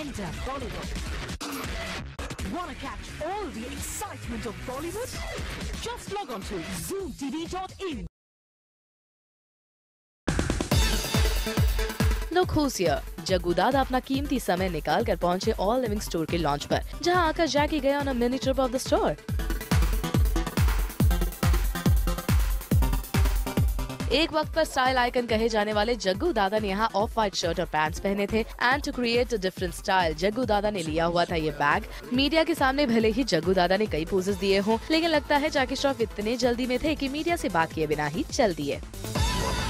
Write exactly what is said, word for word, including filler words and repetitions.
Enter Bollywood. Wanna catch all the excitement of Bollywood? Just log on to zoom t v dot in. Look who's here. Jaggu दादा अपना कीमती समय निकाल कर पहुंचे ऑल लिविंग स्टोर के लॉन्च पर, जहां आकर जैकी गया on a mini trip of the store. एक वक्त पर स्टाइल आइकन कहे जाने वाले जग्गू दादा ने यहाँ ऑफ व्हाइट शर्ट और पैंट्स पहने थे and to create a different style Jaggu Dada ने लिया हुआ था ये बैग। मीडिया के सामने भले ही जग्गू दादा ने कई पोजेस दिए हों, लेकिन लगता है जैकी श्रॉफ इतने जल्दी में थे कि मीडिया से बात किए बिना ही चल दिए।